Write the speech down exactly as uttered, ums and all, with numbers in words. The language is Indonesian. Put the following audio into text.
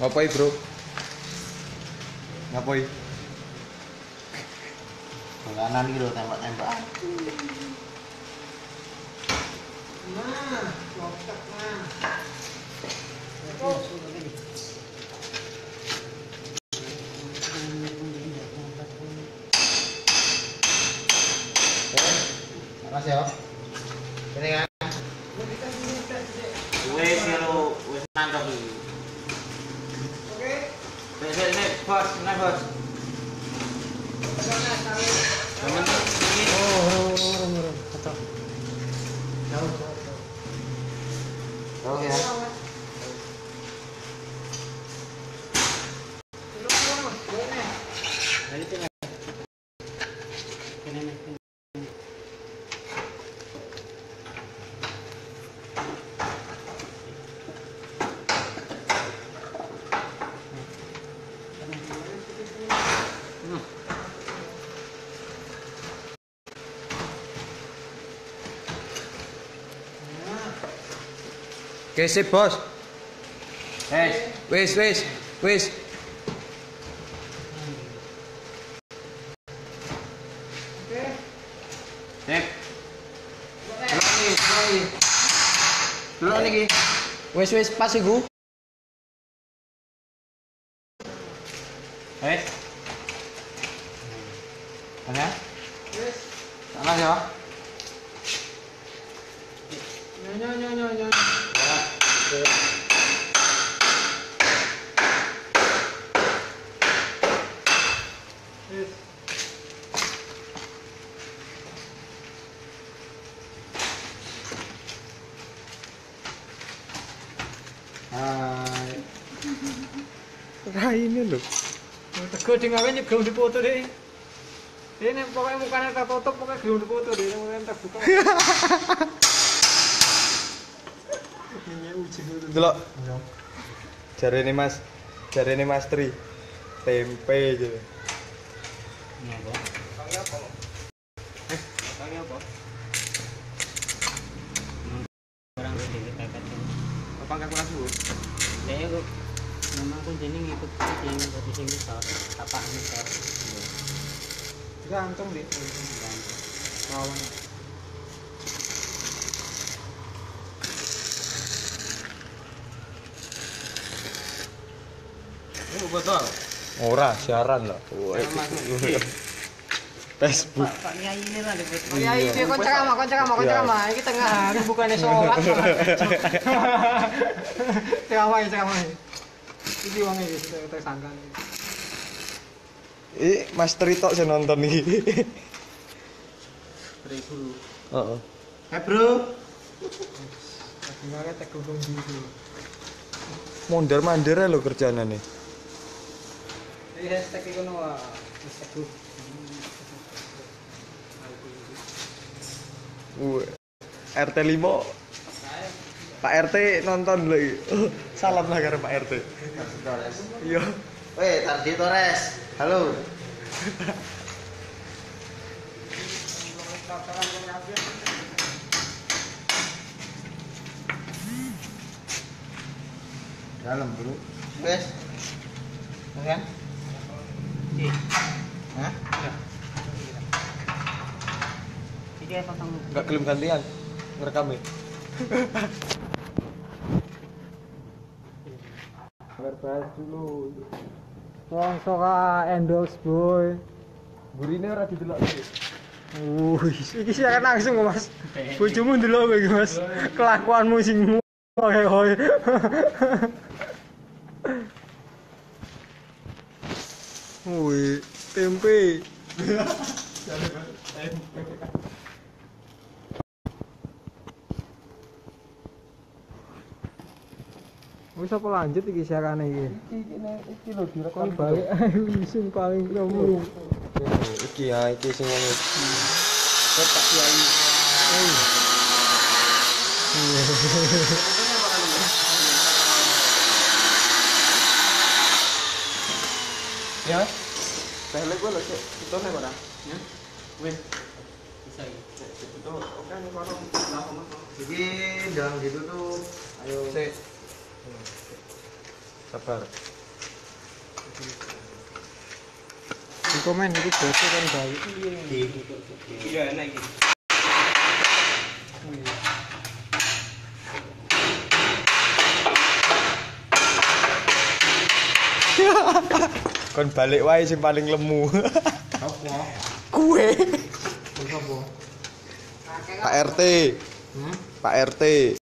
Ngapain, Bro? Ngapain? Bulanan gitu tembak-tembakan. Nah, lotek nah. Makasih ya. Ini kan. Wes kalau wes nangkep iki. Oke. Wes wes wes, bos, nah bos. Temen ini. Oh, orang orang orang kata. Jauh jauh jauh. Tahu ya. Dari tengah. Ini nih. Oke, sip, Bos. Wes. Wis, wis, wis. Oke. Sip. Delok iki, delok iki. Delok niki. Wis, wis, pas iku. Wes. Mana? Wes. Sana ya. Nyo nyo nyo nyo. Wes. Hai. Raine lho. Tego ding awe nyegem dipoto deh. Ini pokoknya mukanya tertutup, pokoknya gelem dipoto deh, mukanya terbuka. Ini uji dulu. Delok. Jarene Mas, jarene Mas Tri. Tempe aja. Ini apa? Pakai apa? Eh, pakai apa? Orang gede kita kan. Apa enggak kurang suhu? Saya kok memang pun jadi ngikut kucing, kucing besar, tapak besar. Gantung deh. Kawan. Ini botol. Ora, siaran lah. Facebook. Pak Nyai ini lah di botol. Ya ini kon ceramah, kon ceramah, kon ceramah. Iki tengah hari bukannya sholat. Ceramah, ceramah. Iki wong iki tersangka. Ih, Mas Tri tok sing nonton iki. Seribu. Heeh. Eh bro. Gimana tek gunggung gitu. Mondar-mandir lho kerjane nih. Iki hashtag iku no hashtag group. Uh, R T lima. Pak R T nonton lagi. Oh, salam lah karo Pak R T. Torres. Iya. Weh, Tardi Torres. Halo. Dalam bro. Wes. Kan? Iya. Hah? Iki potong. Enggak gelem gantian ngerekame. Bahas dulu. Wong soka endorse boy. Burine ora didelok iki. Wih, iki sih akan langsung Mas. Bojomu ndelok kowe iki Mas. Kelakuanmu sing hoy-hoy. Wih, tempe. Wis apa lanjut iki siarane iki? Iki iki lho Kon direkam balik ae sing paling promo. Iki ya iki sing ngene. Pak Kiai. Ya. Tele gua lho, Cek. Itu nek ora. Ya. Wes. Bisa iki. Itu oke nih warung. Iki ndang ditutup. Ayo. Sik. Sabar. Di komen iki bose kan gawe. Iya enak iki. Kon balik wae sing paling lemu. Apa? Kue. Apa? Pak R T. Hmm? Pak R T.